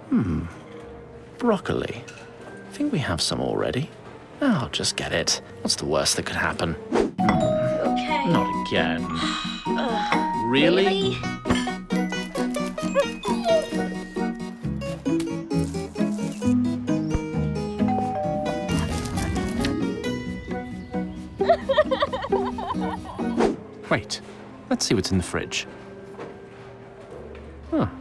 Broccoli. I think we have some already. I'll just get it. What's the worst that could happen? Okay. Not again. Really? Wait, let's see what's in the fridge. Huh.